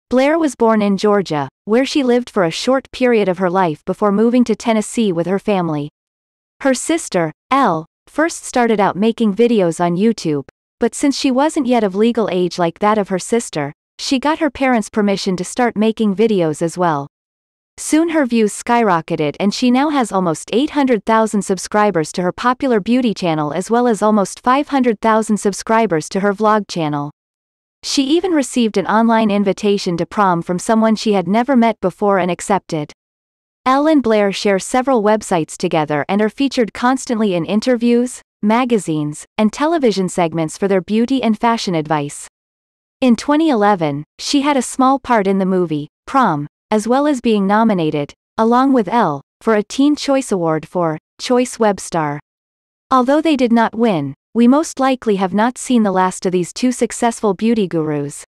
Blair was born in Georgia, where she lived for a short period of her life before moving to Tennessee with her family. Her sister, Elle, first started out making videos on YouTube, but since she wasn't yet of legal age like that of her sister, she got her parents' permission to start making videos as well. Soon her views skyrocketed and she now has almost 800,000 subscribers to her popular beauty channel as well as almost 500,000 subscribers to her vlog channel. She even received an online invitation to prom from someone she had never met before and accepted. Elle and Blair share several websites together and are featured constantly in interviews, magazines, and television segments for their beauty and fashion advice. In 2011, she had a small part in the movie, Prom, as well as being nominated, along with Elle, for a Teen Choice Award for Choice Web Star. Although they did not win, we most likely have not seen the last of these two successful beauty gurus.